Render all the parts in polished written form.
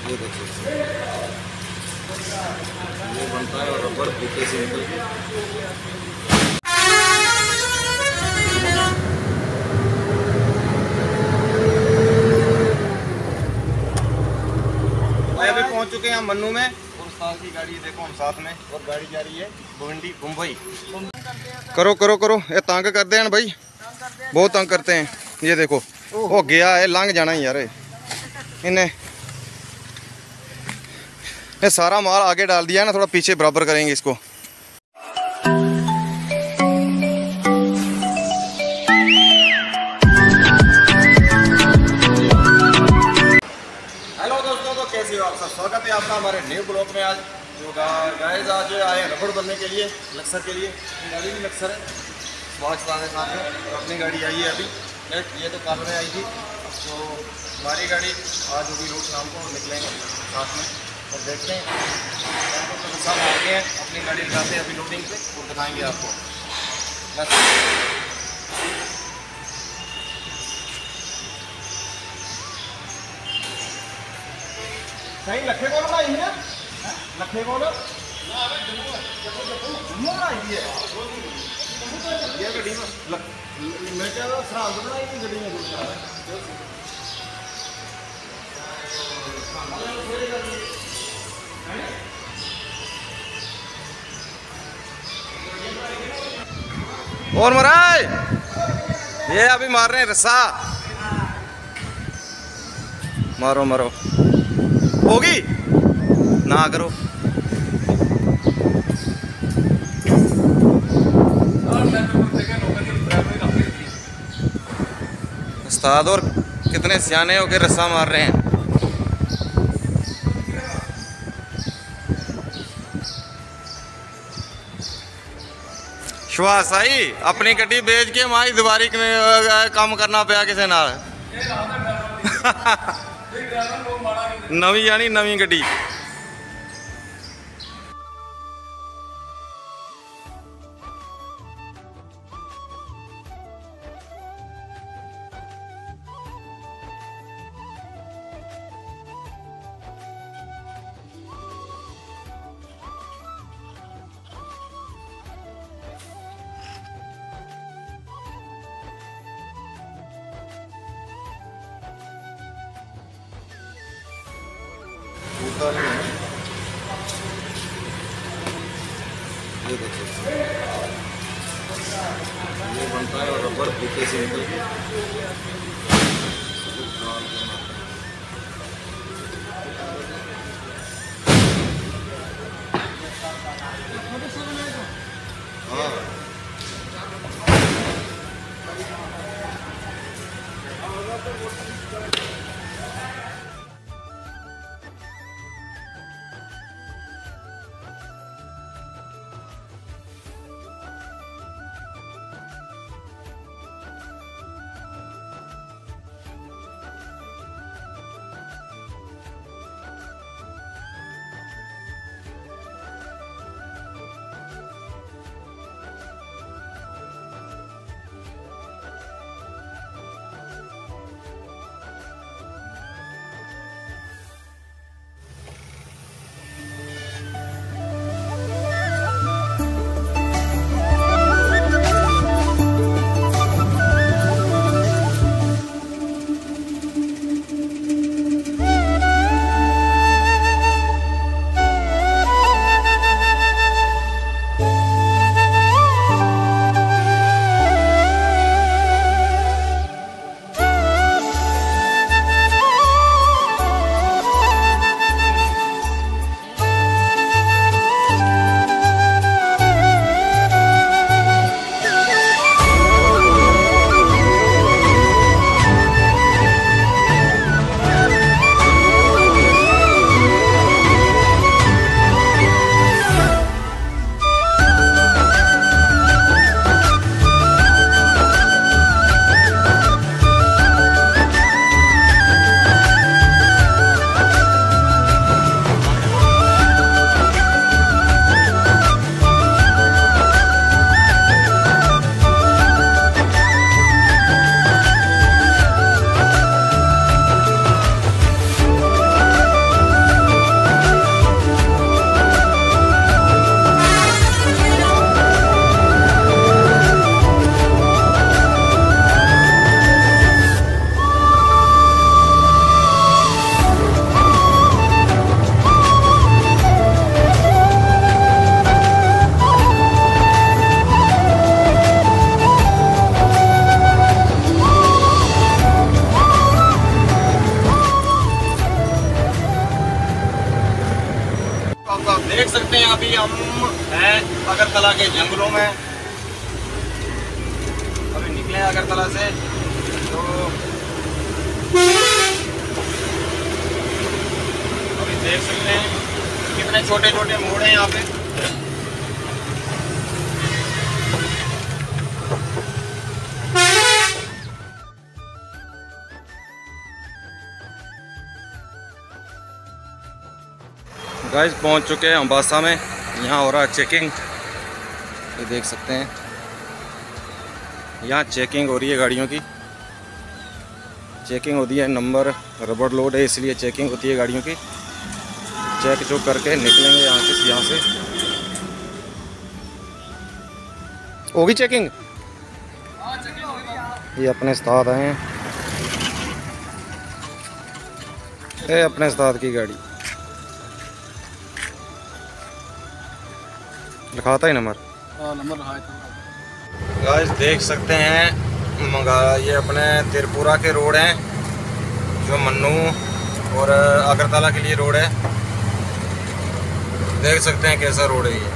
ये देखिए, ये बनता है रबर फीते से निकल के। अभी पहुंच चुके हैं हम मन्नू में, और उस्ताद की गाड़ी देखो हम साथ में, और गाड़ी जा रही है भिवंडी मुंबई। करो करो करो, ये तंग करते हैं भाई, बहुत तंग करते हैं। ये देखो वो गया है, लंघ जाना ही यार इन्हें। ये सारा माल आगे डाल दिया है ना, थोड़ा पीछे बराबर करेंगे इसको। हेलो दोस्तों, तो कैसे हो आप सब? स्वागत है आपका हमारे न्यू ब्लॉग में। आज जो गाइस आज आए रबड़ बनने के लिए, लक्सर के लिए। गाड़ी भी लक्सर है, बहुत सारे साथ में, और अपनी गाड़ी आई है अभी नेट। ये तो कल में आई थी, तो हमारी गाड़ी आज होगी रोड, शाम को निकलेंगे साथ में और देखते हैं। तो सब आ गए हैं, अपनी गाड़ी लगाते हैं अभी लोडिंग पे और दिखाएंगे आपको। बस सही लखे को बनाई है, लखे को ये गड्डी में मैं क्या सरहद बनाई थी गड्डी में। और महाराज ये अभी मार रहे हैं रस्सा, मारो मारो, होगी ना करो। उस्ताद और कितने सियाने होकर रस्सा मार रहे हैं। श्वास आई अपनी गड्डी बेच के माई दुबारी काम करना पाया किसी नाल। नवी यानी नवी गड्डी। ये देखिए, ये बनता है रबर फीते से निकल के। हाँ देख सकते हैं अभी हम हैं अगरतला के जंगलों में। अभी निकले अगरतला से तो अभी देख सकते हैं कितने छोटे छोटे मोड़ हैं यहाँ पे। गाइस पहुँच चुके हैं अम्बासा में। यहाँ हो रहा है चेकिंग, ये देख सकते हैं यहाँ चेकिंग हो रही है गाड़ियों की। चेकिंग होती है, नंबर रबड़ लोड है इसलिए चेकिंग होती है गाड़ियों की। चेक जो करके निकलेंगे यहाँ से होगी चेकिंग। ये अपने उस्ताद आए हैं, ये अपने उस्ताद की गाड़ी लिखाता ही नंबर गाइस देख सकते हैं ये अपने त्रिपुरा के रोड हैं जो मन्नू और अगरतला के लिए रोड है। देख सकते हैं कैसा रोड है ये।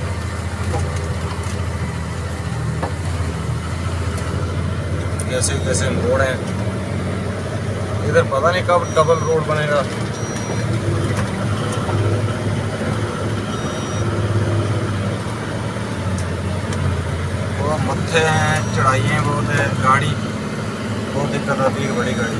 जैसे जैसे मोड़ है इधर पता नहीं कब डबल रोड बनेगा। मत्थे हैं, चढ़ाइयाँ बहुत है, गाड़ी बहुत दिक्कत आती है बड़ी गाड़ी।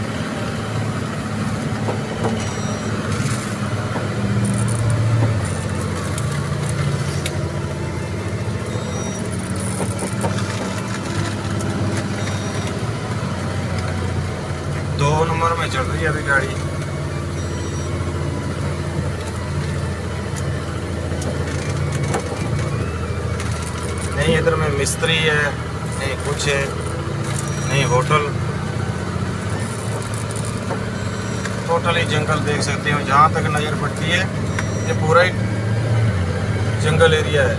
दो नंबर में चल रही है अभी गाड़ी। नहीं इधर में मिस्त्री है, नहीं कुछ है, नहीं होटल, टोटली जंगल देख सकते हो। जहाँ तक नज़र पड़ती है ये पूरा ही जंगल एरिया है।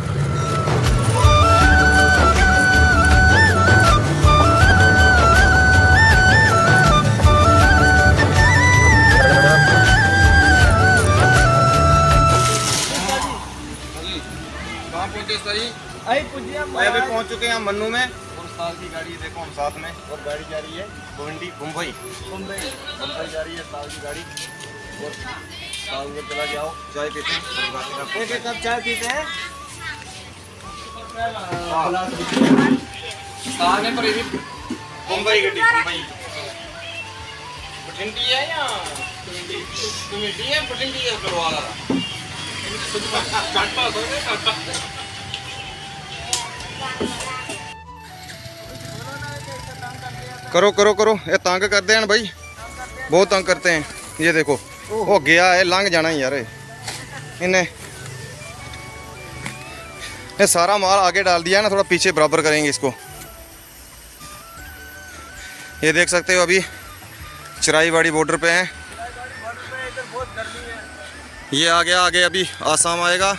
अभी पहुंच चुके हैं मन्नू में और उस्ताद की गाड़ी देखो हम साथ में। और गाड़ी जा रही है मुंबई जा रही है उस्ताद की गाड़ी। और उस्ताद उधर चला जाओ, चाय पीते हैं, एक कप चाय पीते हैं। मुंबई गड्डी बठिंडी है या कमेटी है, बठिंडी है करवा रहा करो करो करो। ये तंग करते हैं भाई, बहुत तंग करते हैं। ये देखो वो गया है, लंघ जाना ही यार इन्हें। ये सारा माल आगे डाल दिया ना, थोड़ा पीछे बराबर करेंगे इसको। ये देख सकते हो अभी चिराईवाड़ी बॉर्डर पे हैं। ये आ गया, आगे अभी आसाम आएगा।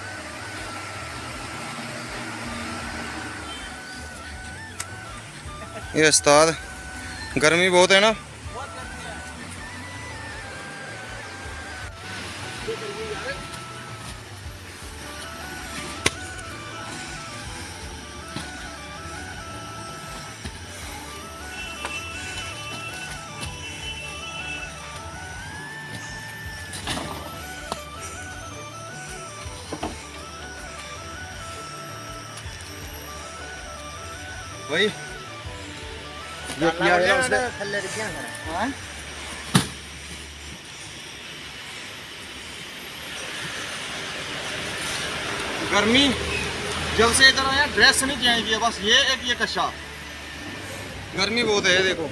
ये उस्ताद, गर्मी बहुत है ना। भाई ये किया है उसने थल्ले क्या है। हां गर्मी जब से इधर आया ड्रेस नहीं चेंज किया, बस ये एक ये कशा। गर्मी बहुत है देखो।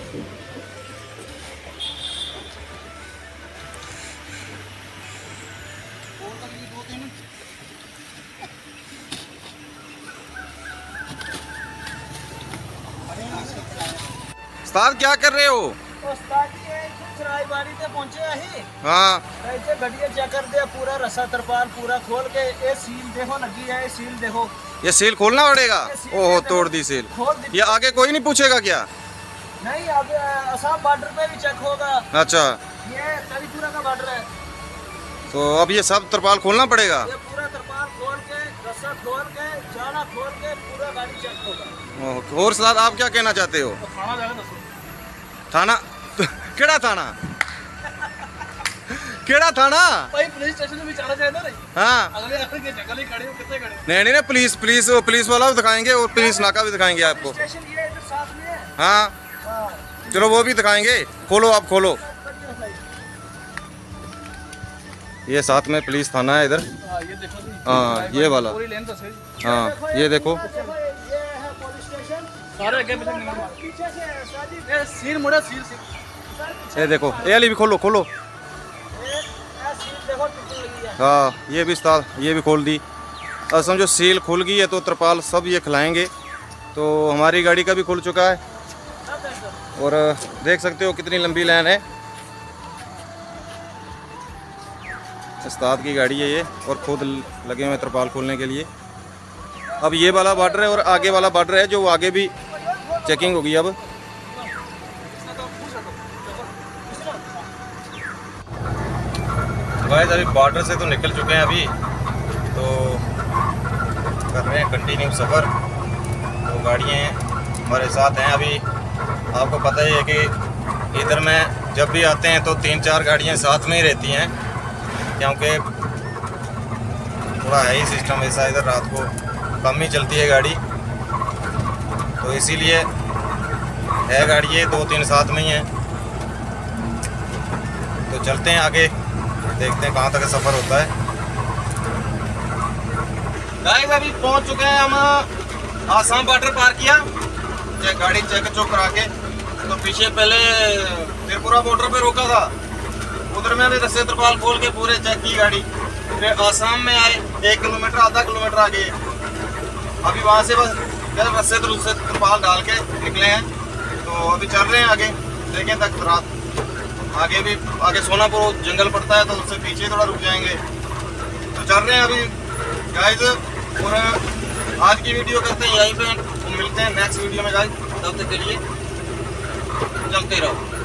उस्ताद क्या कर रहे हो? उस्ताद जी चिराईवाड़ी ते पहुंचे अही। हाँ ऐसे गड्डियां चेक कर दे, पूरा रस्सा तरपाल पूरा खोल के ये सील देखो लगी है, ये सील देखो। ये सील खोलना पड़ेगा। ओहो तोड़ दी सील। ये आगे कोई नहीं पूछेगा क्या? नहीं, अब असम बॉर्डर पे भी चेक होगा। अच्छा ये त्रिपुरा का बॉर्डर है। तो अब ये सब तरपाल खोलना पड़ेगा? ये पूरा तरपाल खोल के, रस्सा खोल के, जाना खोल के पूरा गाड़ी चेक होगा। और साथ आप क्या कहना चाहते हो? तो थाना जाएगा थाना? केड़ा थाना? केड़ा थाना? भाई पुलिस स्टेशन में भी जाना चाहिए ना। नहीं हाँ अगले आखिर के जगह ही खड़े हो, कितने खड़े? नहीं, पुलिस वाला भी दिखाएंगे और पुलिस नाका भी दिखाएंगे आपको। स्टेशन ये इधर साथ में है। हाँ चलो वो भी दिखाएंगे। खोलो, आप खोलो। ये साथ में पुलिस थाना है इधर। ये देखो जी। हाँ ये वाला। पूरी लेन तो सही। हाँ ये देखो। ये है पुलिस स्टेशन। सारे आगे पीछे से शादी सील मुड़ा सील। ये देखो, ये वाली भी खोलो। सील देखो टूटने लगी है। हाँ ये भी खोल दी। अब समझो सील खुल गई है तो तरपाल सब ये खिलाएंगे। तो हमारी गाड़ी का भी खुल चुका है और देख सकते हो कितनी लंबी लाइन है। उस्ताद की गाड़ी है ये और खुद लगे हुए तरपाल खोलने के लिए। अब ये वाला बॉर्डर है और आगे वाला बॉर्डर है जो आगे भी चेकिंग होगी। अब गाइस अभी बॉर्डर से तो निकल चुके हैं, अभी तो कर रहे हैं कंटिन्यू सफ़र। तो गाड़ियाँ हमारे साथ हैं। अभी आपको पता ही है कि इधर में जब भी आते हैं तो 3-4 गाड़ियाँ साथ में ही रहती हैं, क्योंकि थोड़ा है ही सिस्टम ऐसा, इधर रात को कम ही चलती है गाड़ी, तो इसीलिए है गाड़ी ये 2-3 साथ में ही हैं। तो चलते हैं आगे, देखते हैं कहाँ तक सफ़र होता है। गाइस अभी पहुँच चुके हैं हम आसाम बॉर्डर पार किया। गाड़ी चेक चौक करा के तो पीछे पहले त्रिपुरा बॉर्डर पे रोका था, उधर में भी रस्से तरपाल खोल के पूरे चेक की गाड़ी। फिर आसाम में आए 1 किलोमीटर आधा किलोमीटर आगे, अभी वहाँ से बस रस्से तरपाल डाल के निकले हैं। तो अभी चल रहे हैं आगे, देखें तक रात आगे भी आगे सोनापुर जंगल पड़ता है तो उससे पीछे थोड़ा रुक जाएंगे। तो चल रहे हैं अभी गाइस। और आज की वीडियो करते हैं यहीं पे, मिलते हैं नेक्स्ट वीडियो में गाइस। तब तक के लिए चलते रहो।